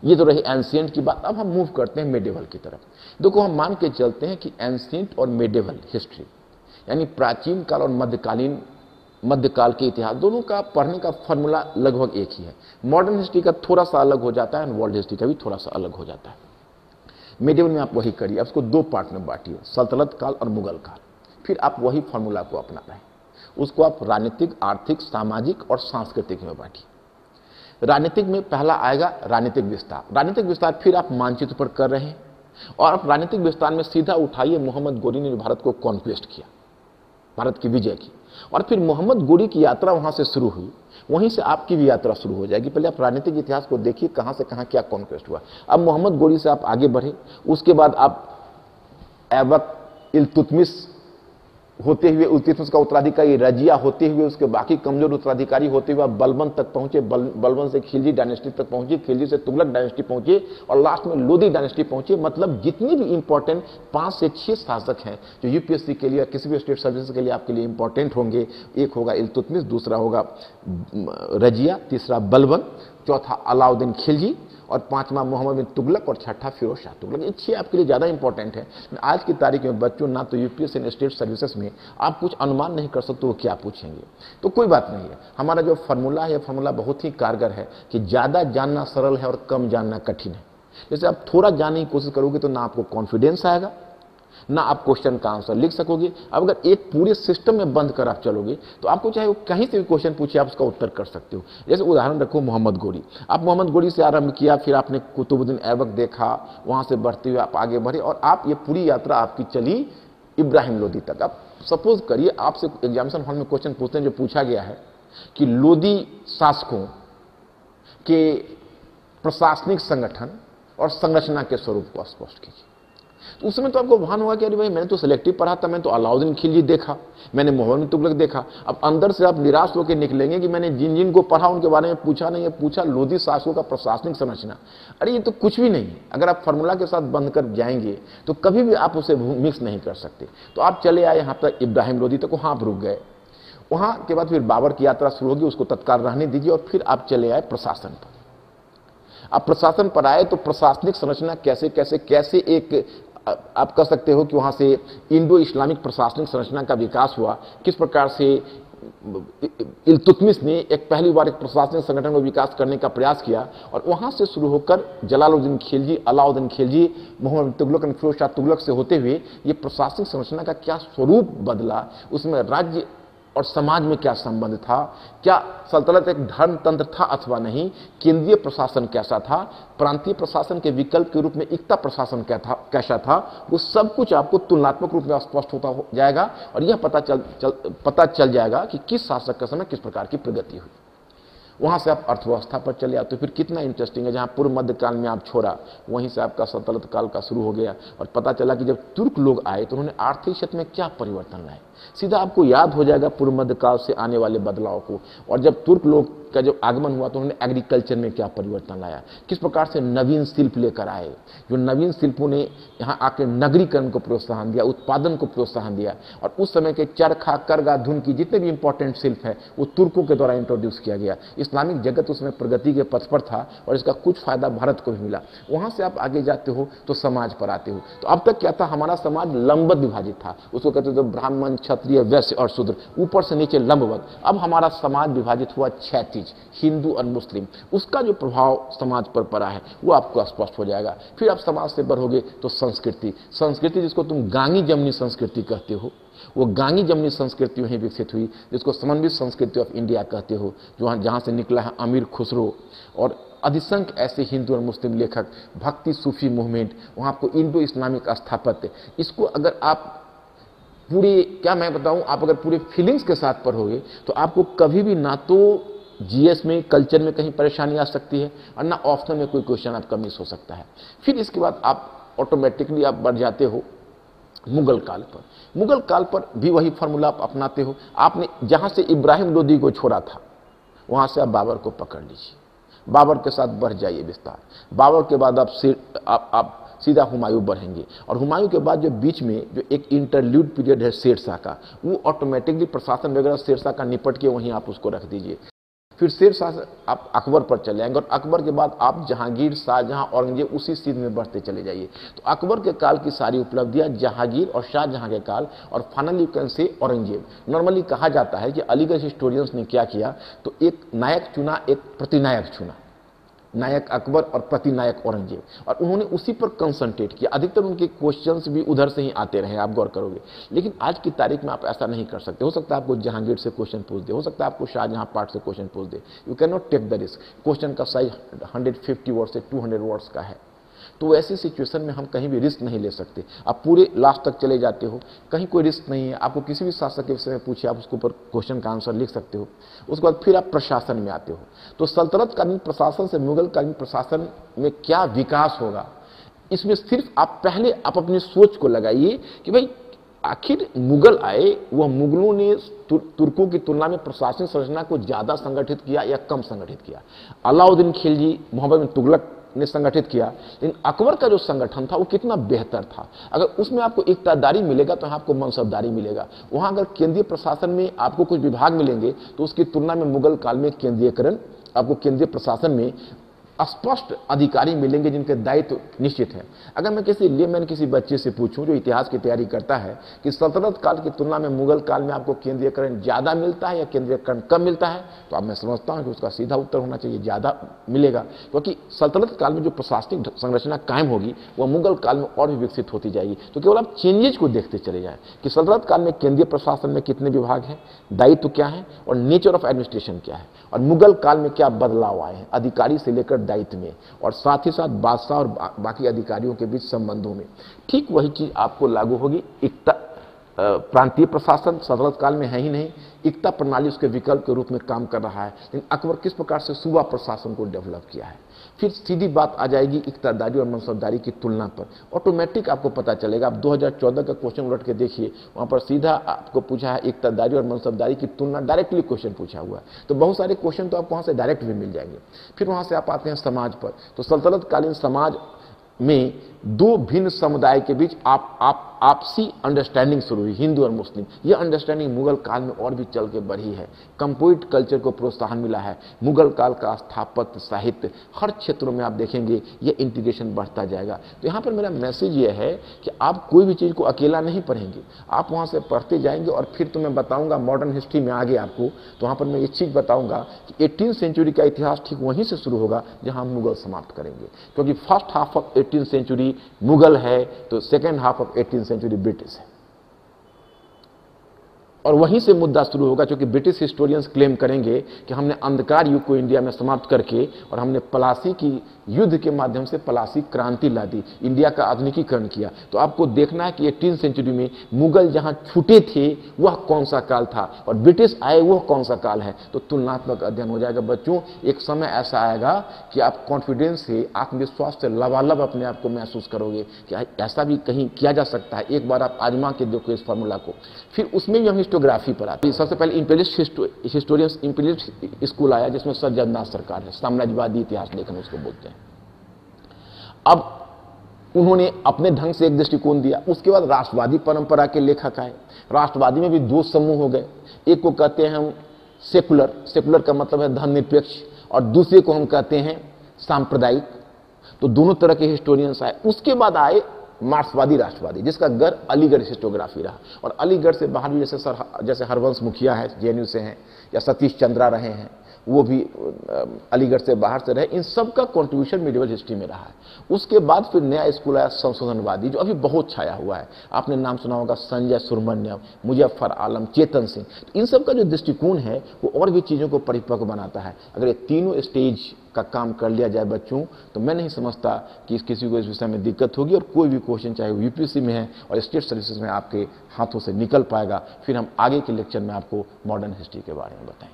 ये तो रही एंशिएंट की बात। अब हम मूव करते हैं मेडिवल की तरफ। देखो, हम मान के चलते हैं कि एंशिएंट और मेडिवल हिस्ट्री यानी प्राचीन काल और मध्यकाल के इतिहास दोनों का पढ़ने का फॉर्मूला लगभग एक ही है। मॉडर्न हिस्ट्री का थोड़ा सा अलग हो जाता है, वर्ल्ड हिस्ट्री का भी थोड़ा सा अलग हो जाता है। मेडिवल में आप वही करिए, अब उसको दो पार्ट में बांटिए, सल्तनत काल और मुगल काल। फिर आप वही फॉर्मूला को अपना रहे, उसको आप राजनीतिक, आर्थिक, सामाजिक और सांस्कृतिक में बांटिए। राजनीतिक में पहला आएगा राजनीतिक विस्तार। राजनीतिक विस्तार फिर आप मानचित्र पर कर रहे हैं, और आप राजनीतिक विस्तार में सीधा उठाइए मोहम्मद गोरी ने भारत को कॉन्क्वेस्ट किया, भारत की विजय की, और फिर मोहम्मद गोरी की यात्रा वहां से शुरू हुई, वहीं से आपकी भी यात्रा शुरू हो जाएगी। पहले आप राजनीतिक इतिहास को देखिए, कहां से कहां क्या कॉन्क्वेस्ट हुआ। अब मोहम्मद गोरी से आप आगे बढ़े, उसके बाद आप ऐबक, इल्तुतमिश होते हुए, इल्तुतमिश का उत्तराधिकारी रजिया होते हुए, उसके बाकी कमजोर उत्तराधिकारी होते हुए आप बलबन तक पहुंचे, बलबन से खिलजी डायनेस्टी तक पहुंचे, खिलजी से तुगलक डायनेस्टी पहुंचे, और लास्ट में लोदी डायनेस्टी पहुंचे। मतलब जितनी भी इंपॉर्टेंट 5 से 6 शासक हैं जो यूपीएससी के लिए, किसी भी स्टेट सर्विस के लिए आपके लिए इंपॉर्टेंट होंगे, एक होगा इल्तुतमिश, दूसरा होगा रजिया, तीसरा बलबन, चौथा अलाउद्दीन खिलजी, और पांचवा मोहम्मद बिन तुगलक, और छठा फिरोज शाह तुगलक। ये 6 आपके लिए ज्यादा इंपॉर्टेंट है। आज की तारीख में बच्चों ना तो यूपीएससी ने स्टेट सर्विसेज में आप कुछ अनुमान नहीं कर सकते वो क्या पूछेंगे, तो कोई बात नहीं है। हमारा जो फॉर्मूला है, ये फॉर्मूला बहुत ही कारगर है कि ज्यादा जानना सरल है और कम जानना कठिन है। जैसे आप थोड़ा जानने की कोशिश करोगे तो ना आपको कॉन्फिडेंस आएगा, ना आप क्वेश्चन का आंसर लिख सकोगे। अब अगर एक पूरे सिस्टम में बंद कर आप चलोगे तो आपको चाहे वो कहीं से भी क्वेश्चन पूछे आप उसका उत्तर कर सकते हो। जैसे उदाहरण रखो मोहम्मद गोरी, आप मोहम्मद गोरी से आरंभ किया, फिर आपने कुतुबुद्दीन ऐबक देखा, वहां से बढ़ते हुए आप आगे बढ़े, और आप ये पूरी यात्रा आपकी चली इब्राहिम लोदी तक। अब सपोज करिए आपसे एग्जामिनेशन हॉल में क्वेश्चन पूछते हैं, जो पूछा गया है कि लोदी शासकों के प्रशासनिक संगठन और संरचना के स्वरूप को स्पष्ट कीजिए। तो उस समय तो आपको भान होगा कि अरे भाई मैंने तो सिलेक्टिव पढ़ा था, मैंने तो अलाउद्दीन खिलजी देखा, मैंने मोहम्मद बिन तुगलक देखा। अब अंदर से आप निराश होकर निकलेंगे कि मैंने जिन जिन को पढ़ा उनके बारे में पूछा नहीं है, पूछा लोदी शासकों का प्रशासनिक संरचना। अरे ये तो कुछ भी नहीं है। अगर आप फार्मूला के साथ बंद कर जाएंगे तो कभी भी आप उसे मिक्स नहीं कर सकते। तो आप चले आए यहाँ पर इब्राहिम लोदी तक, वहां आप रुक गए। वहां के बाद फिर बाबर की यात्रा शुरू होगी, उसको तत्काल रहने दीजिए, और फिर आप चले आए प्रशासन पर। आप प्रशासन पर आए तो प्रशासनिक संरचना कैसे कैसे कैसे एक आप कह सकते हो कि वहां से इंडो इस्लामिक प्रशासनिक संरचना का विकास हुआ, किस प्रकार से इल्तुतमिश ने एक पहली बार एक प्रशासनिक संगठन को विकास करने का प्रयास किया, और वहां से शुरू होकर जलालुद्दीन खिलजी, अलाउद्दीन खिलजी, मोहम्मद तुगलक, फिरोज शाह तुगलक से होते हुए ये प्रशासनिक संरचना का क्या स्वरूप बदला, उसमें राज्य और समाज में क्या संबंध था, क्या सल्तनत एक धर्म तंत्र था अथवा नहीं, केंद्रीय प्रशासन कैसा था, प्रांतीय प्रशासन के विकल्प के रूप में इक्ता प्रशासन कैसा था, वो सब कुछ आपको तुलनात्मक रूप में स्पष्ट होता जाएगा, और यह पता चल जाएगा कि किस शासक के समय किस प्रकार की प्रगति हुई। वहां से आप अर्थव्यवस्था पर चले आते, फिर कितना इंटरेस्टिंग है, जहां पूर्व मध्य काल में आप छोड़ा वहीं से आपका सल्तनत काल का शुरू हो गया, और पता चला कि जब तुर्क लोग आए तो उन्होंने आर्थिक क्षेत्र में क्या परिवर्तन लाए। सीधा आपको याद हो जाएगा पूर्व मध्य काल से आने वाले बदलाव को। और जब तुर्क लोग का जब आगमन हुआ तो उन्होंने एग्रीकल्चर में क्या परिवर्तन लाया, किस प्रकार से नवीन शिल्प लेकर आए, जो नवीन शिल्पों ने यहाँ आकर नगरीकरण को प्रोत्साहन दिया, उत्पादन को प्रोत्साहन दिया। और उस समय के चरखा, करगा, धुन की जितने भी इंपॉर्टेंट शिल्प है वो तुर्कों के द्वारा इंट्रोड्यूस किया गया। इस्लामिक जगत उसमें प्रगति के पथ पर था, और इसका कुछ फायदा भारत को भी मिला। वहां से आप आगे जाते हो तो समाज पर आते हो। तो अब तक क्या था, हमारा समाज लंबवत विभाजित था, उसको कहते थे ब्राह्मण, क्षत्रिय, वैश्य और शूद्र, ऊपर से नीचे लंबवत। अब हमारा समाज विभाजित हुआ क्षैतिज, हिंदू और मुस्लिम। उसका जो प्रभाव समाज पर पड़ा है वो आपको स्पष्ट हो जाएगा। फिर आप समाज से बढ़ोगे तो संस्कृति जिसको तुम गांगी जमनी संस्कृति कहते हो, वो गांगी जमनी संस्कृति वहीं विकसित हुई, जिसको समन्वित संस्कृति ऑफ इंडिया कहते हो, जहां से निकला है अमीर खुसरो और अधिसंख्य ऐसे हिंदू और मुस्लिम लेखक, भक्ति सूफी मूवमेंट, वहां आपको इंडो इस्लामिक स्थापत्य। इसको अगर आप पूरे, क्या मैं बताऊं, आप अगर पूरे फीलिंग्स के साथ पढ़ोगे तो आपको कभी भी ना तो जीएस में, कल्चर में कहीं परेशानी आ सकती है, और ना ऑप्शनल में कोई क्वेश्चन आपका मिस हो सकता है। फिर इसके बाद आप ऑटोमेटिकली आप बढ़ जाते हो मुगल काल पर। मुगल काल पर भी वही फॉर्मूला आप अपनाते हो। आपने जहां से इब्राहिम लोदी को छोड़ा था वहां से आप बाबर को पकड़ लीजिए, बाबर के साथ बढ़ जाइए विस्तार। बाबर के बाद आप सीधा हुमायूं बढ़ेंगे, और हुमायूं के बाद जो बीच में जो एक इंटरल्यूड पीरियड है शेरशाह का, वो ऑटोमेटिकली प्रशासन वगैरह शेरशाह का निपट के वहीं आप उसको रख दीजिए। फिर शेरशाह से आप अकबर पर चले जाएंगे और अकबर के बाद आप जहांगीर, शाहजहां, औरंगजेब उसी सीध में बढ़ते चले जाइए। तो अकबर के काल की सारी उपलब्धियां, जहांगीर और शाहजहां के काल, और finally you can say Aurangzeb. Normally कहा जाता है कि अलीगढ़ हिस्टोरियंस ने क्या किया, तो एक नायक चुना, एक प्रतिनायक चुना, नायक अकबर और प्रतिनायक औरंगजेब, और उन्होंने उसी पर कंसंट्रेट किया। अधिकतर उनके क्वेश्चंस भी उधर से ही आते रहे, आप गौर करोगे। लेकिन आज की तारीख में आप ऐसा नहीं कर सकते। हो सकता है आपको जहांगीर से क्वेश्चन पूछ दे, हो सकता है आपको शाहजहां पार्ट से क्वेश्चन पूछ दे। You can not take the risk. Question का साइज 150 वर्ड से 200 वर्ड्स का है, तो ऐसी सिचुएशन में हम कहीं भी रिस्क नहीं ले सकते। आप पूरे लास्ट तक चले जाते हो, कहीं कोई रिस्क नहीं है। आपको किसी भी शासक के विषय में पूछिए, आप उसके ऊपर क्वेश्चन का आंसर लिख सकते हो। उसके बाद फिर आप प्रशासन में आते हो, तो सल्तनत कालीन प्रशासन से मुगल कालीन प्रशासन में क्या विकास होगा, इसमें सिर्फ आप पहले आप अपनी सोच को लगाइए कि भाई आखिर मुगल आए, वह मुगलों ने तुर्कों की तुलना में प्रशासनिक संरचना को ज्यादा संगठित किया या कम संगठित किया। अलाउद्दीन खिलजी, मोहम्मद बिन तुगलक ने संगठित किया, लेकिन अकबर का जो संगठन था वो कितना बेहतर था। अगर उसमें आपको इक्तादारी मिलेगा तो आपको मनसबदारी मिलेगा। वहां अगर केंद्रीय प्रशासन में आपको कुछ विभाग मिलेंगे तो उसकी तुलना में मुगल काल में केंद्रीयकरण, आपको केंद्रीय प्रशासन में स्पष्ट अधिकारी मिलेंगे जिनके दायित्व निश्चित है। अगर मैं किसी लेमैन, किसी बच्चे से पूछूं जो इतिहास की तैयारी करता है कि सल्तनत काल की तुलना में मुगल काल में आपको केंद्रीयकरण ज्यादा मिलता है या केंद्रीयकरण कम मिलता है, तो अब मैं समझता हूं कि उसका सीधा उत्तर होना चाहिए ज्यादा मिलेगा, क्योंकि सल्तनत काल में जो प्रशासनिक संरचना कायम होगी वह मुगल काल में और भी विकसित होती जाएगी। तो केवल आप चेंजेस को देखते चले जाए कि सल्तनत काल में केंद्रीय प्रशासन में कितने विभाग हैं, दायित्व क्या है और नेचर ऑफ एडमिनिस्ट्रेशन क्या है, और मुगल काल में क्या बदलाव आए हैं अधिकारी से लेकर दायित्व में, और साथ ही साथ बादशाह और बाकी अधिकारियों के बीच संबंधों में। ठीक वही चीज आपको लागू होगी। एकता प्रांतीय प्रशासन सल्तनत काल में है ही नहीं, एकता प्रणाली उसके विकल्प के रूप में काम कर रहा है। लेकिन अकबर किस प्रकार से सूबा प्रशासन को डेवलप किया है। फिर सीधी बात आ जाएगी इक्तादारी और मनसबदारी की तुलना पर। ऑटोमेटिक आपको पता चलेगा, आप 2014 का क्वेश्चन उलट के देखिए, वहां पर सीधा आपको पूछा है इक्तादारी और मनसबदारी की तुलना, डायरेक्टली क्वेश्चन पूछा हुआ है। तो बहुत सारे क्वेश्चन तो आपको वहां से डायरेक्ट भी मिल जाएंगे। फिर वहां से आप आते हैं समाज पर, तो सल्तनत कालीन समाज में दो भिन्न समुदाय के बीच आपसी अंडरस्टैंडिंग शुरू हुई, हिंदू और मुस्लिम। यह अंडरस्टैंडिंग मुगल काल में और भी चल के बढ़ी है। कंपोजिट कल्चर को प्रोत्साहन मिला है। मुगल काल का स्थापत्य, साहित्य, हर क्षेत्रों में आप देखेंगे यह इंटीग्रेशन बढ़ता जाएगा। तो यहाँ पर मेरा मैसेज यह है कि आप कोई भी चीज़ को अकेला नहीं पढ़ेंगे, आप वहाँ से पढ़ते जाएंगे। और फिर तो मैं बताऊँगा मॉडर्न हिस्ट्री में आगे आपको, तो वहाँ पर मैं एक चीज़ बताऊँगा कि 18वीं सेंचुरी का इतिहास ठीक वहीं से शुरू होगा जहाँ हम मुगल समाप्त करेंगे। क्योंकि फर्स्ट हाफ ऑफ 18वीं सेंचुरी मुगल है, तो सेकेंड हाफ ऑफ 18वीं सेंचुरी ब्रिटिश है। और वहीं से मुद्दा शुरू होगा, क्योंकि ब्रिटिश हिस्टोरियंस क्लेम करेंगे कि हमने अंधकार युग को इंडिया में समाप्त करके और हमने प्लासी की युद्ध के माध्यम से प्लासी क्रांति ला दी, इंडिया का आधुनिकीकरण किया। तो आपको देखना है कि 18वीं सेंचुरी में मुगल जहां छूटे थे वह कौन सा काल था और ब्रिटिश आए वह कौन सा काल है। तो तुलनात्मक अध्ययन हो जाएगा बच्चों। एक समय ऐसा आएगा कि आप कॉन्फिडेंस से, आत्मविश्वास से लबालब अपने आप को महसूस करोगे कि ऐसा भी कहीं किया जा सकता है। एक बार आप आजमा के देखो इस फॉर्मूला को। फिर उसमें भी हम हिस्टोग्राफी पर आते हैं। सबसे पहले इंपीरियलिस्ट हिस्टोरियंस, इंपीरियलिस्ट स्कूल आया जिसमें सर जगन्नाथ सरकार है, साम्राज्यवादी इतिहास लेखन उसको बोलते हैं। अब उन्होंने अपने ढंग से एक दृष्टिकोण दिया। उसके बाद राष्ट्रवादी परंपरा के लेखक आए। राष्ट्रवादी में भी दो समूह हो गए। एक को कहते हैं हम सेकुलर, सेकुलर का मतलब है धर्मनिरपेक्ष, और दूसरे को हम कहते हैं सांप्रदायिक। तो दोनों तरह के हिस्टोरियंस आए। उसके बाद आए मार्क्सवादी राष्ट्रवादी, जिसका घर अलीगढ़ हिस्टोग्राफी रहा। और अलीगढ़ से बाहर भी जैसे हरवंश मुखिया है, जेएनयू से हैं, या सतीश चंद्रा रहे हैं, वो भी अलीगढ़ से बाहर से रहे। इन सब का कंट्रीब्यूशन मिडिवल हिस्ट्री में रहा है। उसके बाद फिर नया स्कूल आया संशोधनवादी, जो अभी बहुत छाया हुआ है। आपने नाम सुना होगा संजय सुब्रमण्यम, मुजफ्फर आलम, चेतन सिंह। तो इन सब का जो दृष्टिकोण है वो और भी चीज़ों को परिपक्व बनाता है। अगर ये तीनों स्टेज का काम कर लिया जाए बच्चों, तो मैं नहीं समझता कि किसी को इस विषय में दिक्कत होगी। और कोई भी क्वेश्चन चाहे वो यूपीएससी में है और स्टेट सर्विसेज में आपके हाथों से निकल पाएगा। फिर हम आगे के लेक्चर में आपको मॉडर्न हिस्ट्री के बारे में बताएंगे।